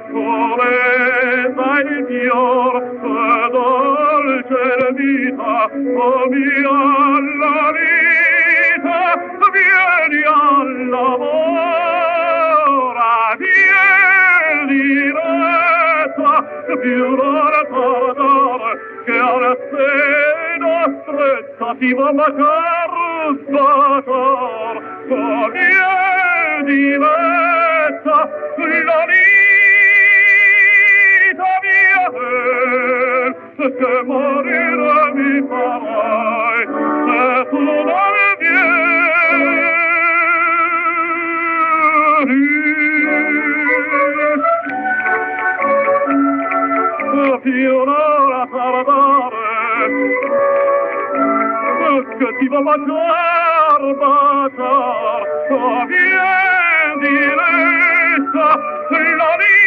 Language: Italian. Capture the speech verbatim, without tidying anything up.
come il fior, dolce vita, o mia la vita, vieni al lavoro, vieni retta, più non tardare, che alla sera stretta ti va baciar, baciar, o vieni retta, la vita mia, che morire mi farai, se tu non vieni. Più non tardare, che ti va baciar, baciar, o vieni retta, la vita